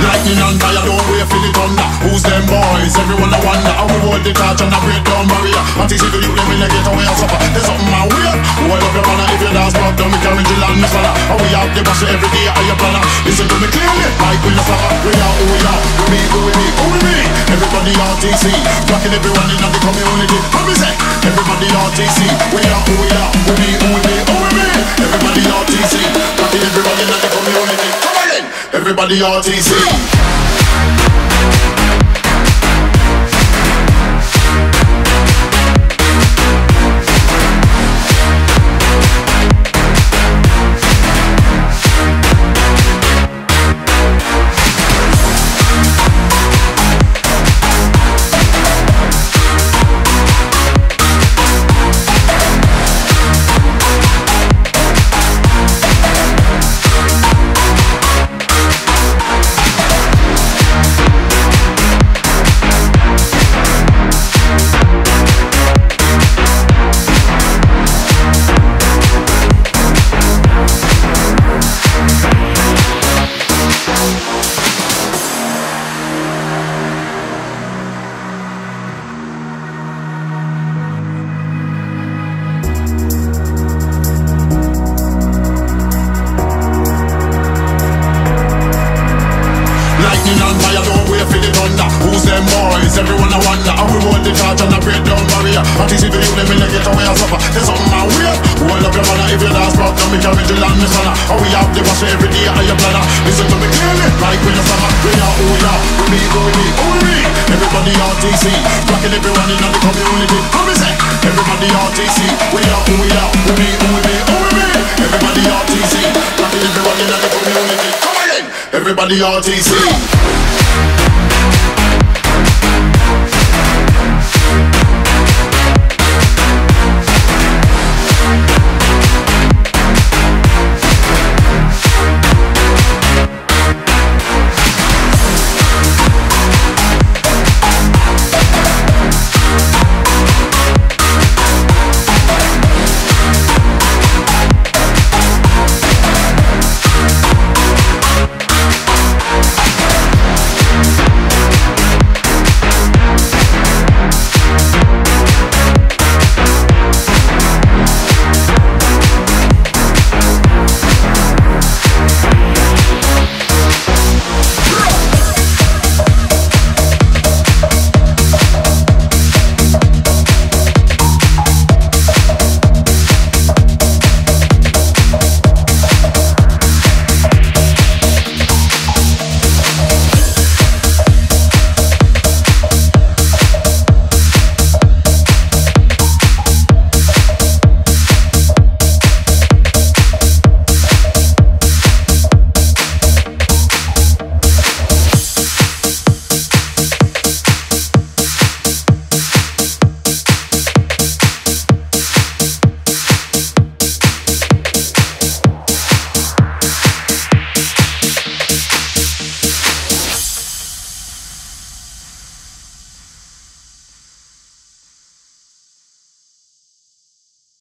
Lightning and fire, don't wait for the thunder. Who's them boys? Everyone I wonder. How we hold the torch and I break down barrier. And teach the youth them in the ghetto way and suffer. There's something my weird. Hold up your banner if you dance back down. We carry the land, Miss Fella. And we have the boss every day at your planner. Listen to me clearly, like we just suffer. We are who we are. We me, who we me, who we me. Everybody RTC, blocking everyone in the community. How we say? Everybody RTC. We are who we are. We me, who we me, who we me. Everybody RTC, blocking everyone in the community. Come on in. Everybody RTC. Lightning and fire, don't wait for the thunder. Who's them boys? Everyone I wonder. How we hold the torch and I break down barrier. And teach the youth them in the ghetto way and suffer. There's something my weird. Hold up your banner if you dance back down. We carry the land, Miss Fella. And we have the boss every day at your planner. Listen to me clearly, like we just summer. We are who we are. We me, who we me, who we me. Everybody RTC, blocking everyone in the community. How we say? Everybody RTC. We are who we are. We me, who we me, who we me. Everybody RTC, blocking everyone in the community. Come on in. Everybody RTC.